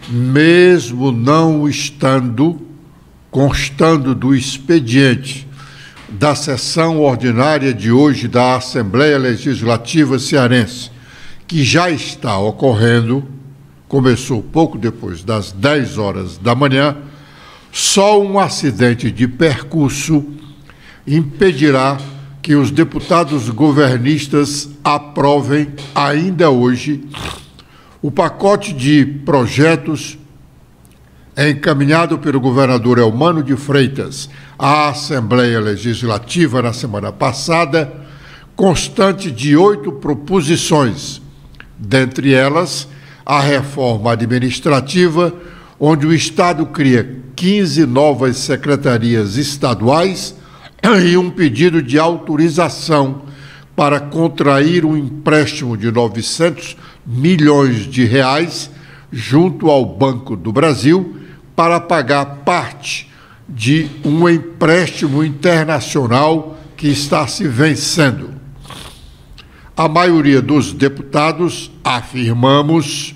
mesmo não constando do expediente da sessão ordinária de hoje da Assembleia Legislativa Cearense, que já está ocorrendo, começou pouco depois das 10 horas da manhã, só um acidente de percurso impedirá que os deputados governistas aprovem ainda hoje o pacote de projetos encaminhado pelo governador Eumano de Freitas à Assembleia Legislativa na semana passada, constante de 8 proposições, dentre elas a reforma administrativa, onde o Estado cria 15 novas secretarias estaduais e um pedido de autorização para contrair um empréstimo de 900 milhões de reais junto ao Banco do Brasil para pagar parte de um empréstimo internacional que está se vencendo. A maioria dos deputados, afirmamos,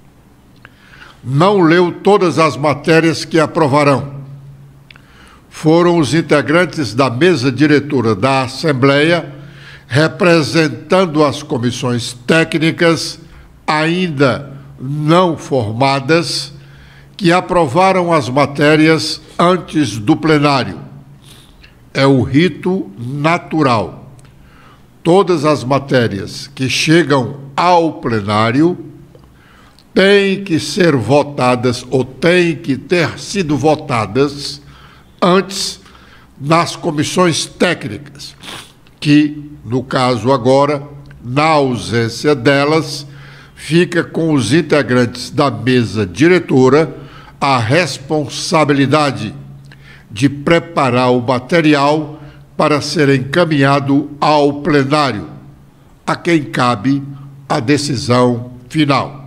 não leu todas as matérias que aprovarão. Foram os integrantes da mesa diretora da Assembleia, representando as comissões técnicas ainda não formadas, que aprovaram as matérias antes do plenário. É o rito natural. Todas as matérias que chegam ao plenário têm que ser votadas ou têm que ter sido votadas antes nas comissões técnicas, que, no caso agora, na ausência delas, fica com os integrantes da mesa diretora a responsabilidade de preparar o material para ser encaminhado ao plenário, a quem cabe a decisão final.